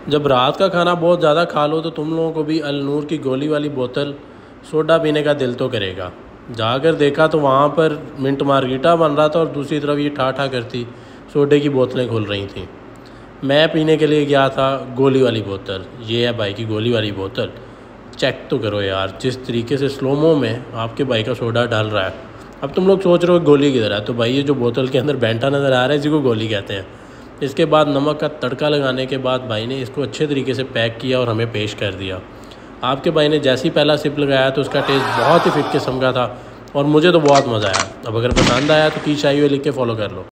जब रात का खाना बहुत ज़्यादा खा लो तो तुम लोगों को भी अल नूर की गोली वाली बोतल सोडा पीने का दिल तो करेगा। जाकर देखा तो वहाँ पर मिंट मार्गरीटा बन रहा था और दूसरी तरफ ये ठा करती सोडे की बोतलें खुल रही थीं। मैं पीने के लिए गया था गोली वाली बोतल। ये है भाई की गोली वाली बोतल। चेक तो करो यार, जिस तरीके से स्लोमो में आपके भाई का सोडा डाल रहा है। अब तुम लोग सोच रहे हो गोली किधर है, तो भाई ये जो बोतल के अंदर बैठा नज़र आ रहा है इसी को गोली कहते हैं। इसके बाद नमक का तड़का लगाने के बाद भाई ने इसको अच्छे तरीके से पैक किया और हमें पेश कर दिया। आपके भाई ने जैसे ही पहला सिप लगाया तो उसका टेस्ट बहुत ही फिट किस्म का था और मुझे तो बहुत मज़ा आया। अब अगर पसंद आया तो की चाहिए लिख के फॉलो कर लो।